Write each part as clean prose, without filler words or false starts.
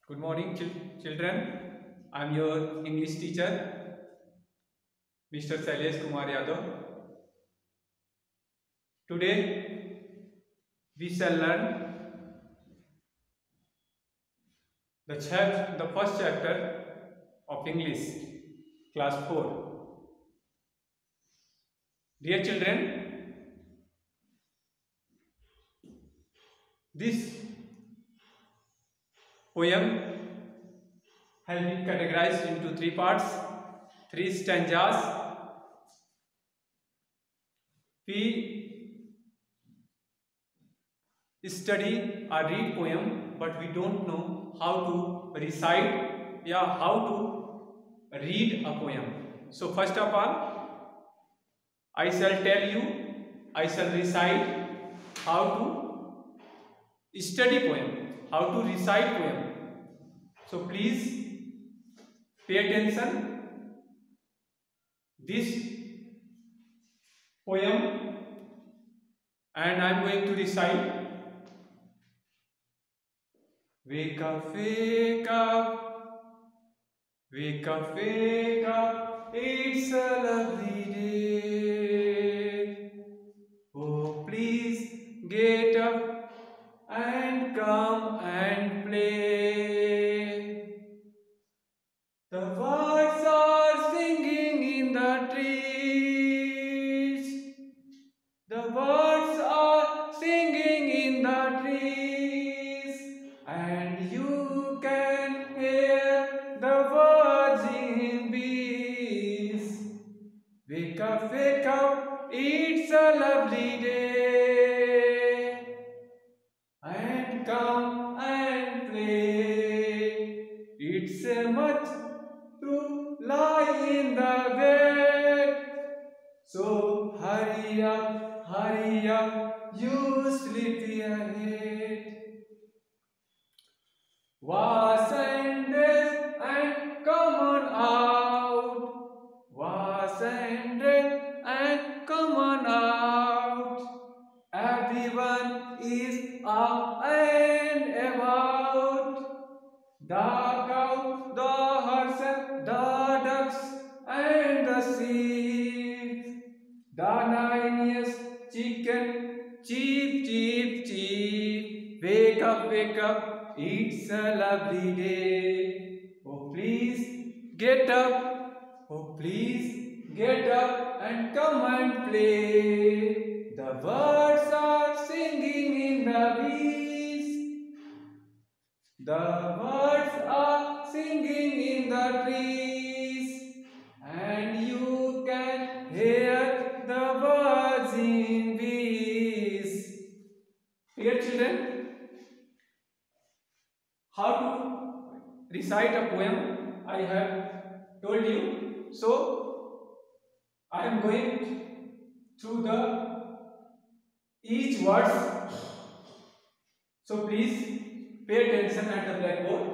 Good morning, children. I am your English teacher, Mr. Shailesh Kumar Yadav. Today, we shall learn the first chapter of English, class 4. Dear children, this poem has been categorized into 3 parts, 3 stanzas. We study or read poem, but we don't know how to recite or how to read a poem. So first of all, I shall tell you, I shall recite how to study poem, how to recite poem. So please pay attention. This poem, and I am going to recite. Wake up, wake up, wake up, wake up, it's a lovely day. Oh, please get up and come and play. The birds are singing in the trees. The birds are singing in the trees, and you can hear the buzzing bees. Wake up, it's a lovely day, and come and play. It's much to lie in the bed, so hurry up, you sleepyhead. Wash and dress and come on out. Wash and dress and come on out. Everyone is up and about. The cow, the horse, the ducks and the sheep. The 9 years chicken, cheep, cheep, cheep. Wake up, it's a lovely day. Oh, please get up. Oh, please get up and come and play. The birds are singing in the breeze. The birds are singing in the trees, and you can hear the buzzing bees. Dear children, how to recite a poem I have told you. So I am going through each words. So please pay attention at the blackboard.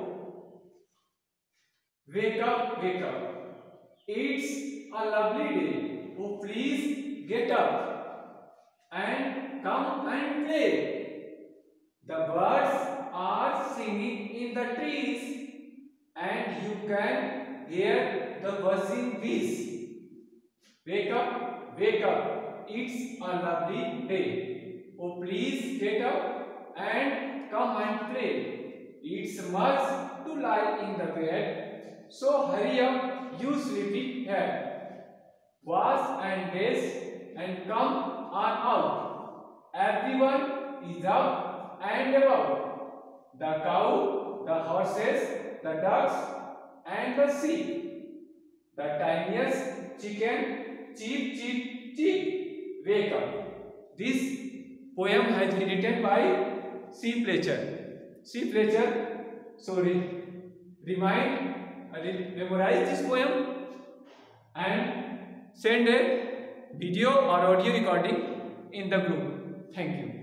Wake up, it's a lovely day. Oh, please get up and come and play. The birds are singing in the trees, and you can hear the buzzing bees. Wake up, it's a lovely day. Oh, please get up and come and play. It's much to lie in the bed, so hurry up, you sleepyhead. Wash and dress and come on out. Everyone is up and about. The cow, the horses, the ducks and the sheep. The tiniest chicken, cheep, cheep, cheep. Wake up. This poem has been written by C. Fletcher. C. Fletcher. So memorize this poem and send a video or audio recording in the group. Thank you.